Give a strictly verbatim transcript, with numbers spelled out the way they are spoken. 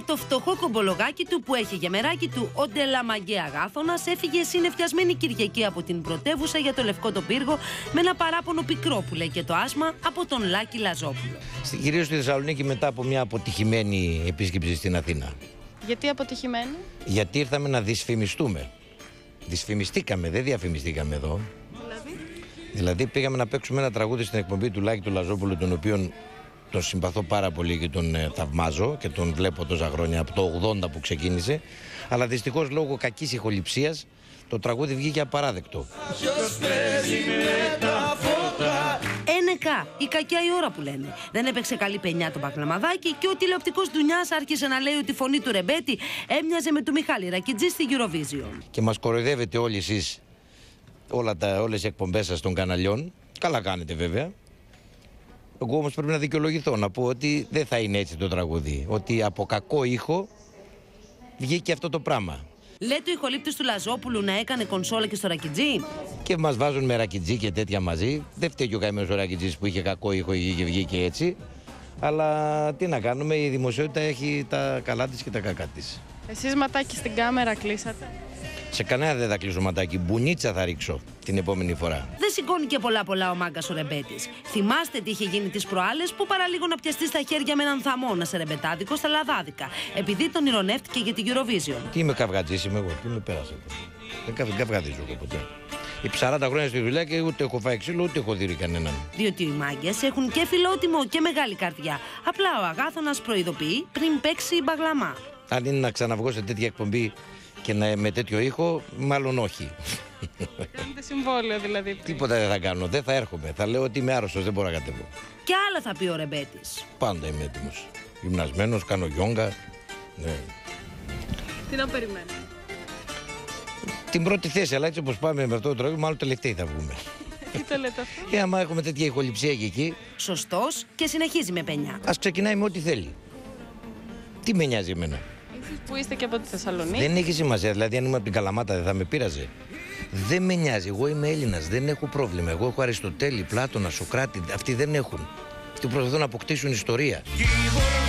το φτωχό κομπολογάκι του που έχει γεμεράκι του, ο Ντελαμαγκέ Αγάθωνας έφυγε συνεφιασμένη Κυριακή από την πρωτεύουσα για το Λευκό τον Πύργο με ένα παράπονο πικρό που λέει και το άσμα από τον Λάκη Λαζόπουλο. Κυρίως στη Θεσσαλονίκη μετά από μια αποτυχημένη επίσκεψη στην Αθήνα. Γιατί αποτυχημένη? Γιατί ήρθαμε να δυσφημιστούμε. Δυσφημιστήκαμε, δεν διαφημιστήκαμε εδώ. Δηλαδή? Δηλαδή πήγαμε να παίξουμε ένα τραγούδι στην εκπομπή του Λάκη του Λαζόπουλου, τον οποίον τον συμπαθώ πάρα πολύ και τον ε, θαυμάζω και τον βλέπω τόσα χρόνια, από το ογδόντα που ξεκίνησε. Αλλά δυστυχώς λόγω κακής ηχοληψίας το τραγούδι βγήκε απαράδεκτο. Ένεκα, η κακιά η ώρα που λένε. Δεν έπαιξε καλή πενιά το Μπαγλαμαδάκι και ο τηλεοπτικός Ντουνιάς άρχισε να λέει ότι η φωνή του Ρεμπέτη έμοιαζε με του Μιχάλη Ρακιτζή στη Eurovision. Και μας κοροϊδεύετε όλοι εσείς, όλα τα, όλες οι εκπομπές σας των καναλιών. Καλά κάνετε βέβαια. Εγώ όμως πρέπει να δικαιολογηθώ, να πω ότι δεν θα είναι έτσι το τραγούδι. Ότι από κακό ήχο βγήκε αυτό το πράγμα. Λέει το ηχολήπτης του Λαζόπουλου να έκανε κονσόλα και στο Ρακιτζή. Και μας βάζουν με Ρακιτζή και τέτοια μαζί. Δεν φταίει και ο καημένος ο Ρακιτζής που είχε κακό ήχο και βγήκε έτσι. Αλλά τι να κάνουμε, η δημοσιότητα έχει τα καλά της και τα κακά της. Εσείς ματάκι στην κάμερα κλείσατε? Σε κανένα δεν θα κλείσω ματάκι. Μπουνίτσα θα ρίξω την επόμενη φορά. Δεν σηκώνει και πολλά πολλά ο μάγκας ο Ρεμπέτης. Θυμάστε τι είχε γίνει τις προάλλες που παραλίγο να πιαστεί στα χέρια με έναν θαμώνα σε ρεμπετάδικο στα λαδάδικα, επειδή τον ηρωνεύτηκε για την Eurovision. Τι είμαι καυγατζής είμαι εγώ, τι με πέρασε. Δεν καυγατίζω εγώ ποτέ. Επί σαράντα χρόνια στη δουλειά και ούτε έχω φάει ξύλο ούτε έχω δει κανέναν. Διότι οι μάγκες έχουν και φιλότιμο και μεγάλη καρδιά. Απλά ο Αγάθωνας προειδοποιεί πριν παίξει μπαγλαμά. Αν είναι να ξαναβγώ σε τέτοια εκπομπή και να, με τέτοιο ήχο, μάλλον όχι. Κάνετε συμβόλαιο δηλαδή? Τίποτα δεν θα κάνω, δεν θα έρχομαι. Θα λέω ότι είμαι άρρωστος, δεν μπορώ να κατέβω. Και άλλα θα πει ο Ρεμπέτης. Πάντα είμαι έτοιμος. Γυμνασμένος, κάνω γιόγκα. Ναι. Τι να περιμένω? Την πρώτη θέση, αλλά έτσι όπως πάμε με αυτό το τραγούδι, μάλλον τελευταίοι θα βγούμε. Τι το λέτε αυτό? Και άμα έχουμε τέτοια ηχοληψία και εκεί. Σωστός και συνεχίζει με πενιά. Ας ξεκινάει με ό,τι θέλει. Τι με νοιάζει εμένα? Εσείς που είστε και από τη Θεσσαλονίκη. Δεν έχει σημασία, δηλαδή αν ήμουν από την Καλαμάτα δεν θα με πείραζε. Δεν με νοιάζει, εγώ είμαι Έλληνας, δεν έχω πρόβλημα. Εγώ έχω Αριστοτέλη, Πλάτωνα, Σοκράτη, αυτοί δεν έχουν. Αυτοί προσπαθούν να αποκτήσουν ιστορία.